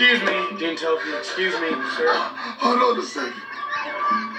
Excuse me, Dean Tofu. Excuse me, sir. Hold on a second.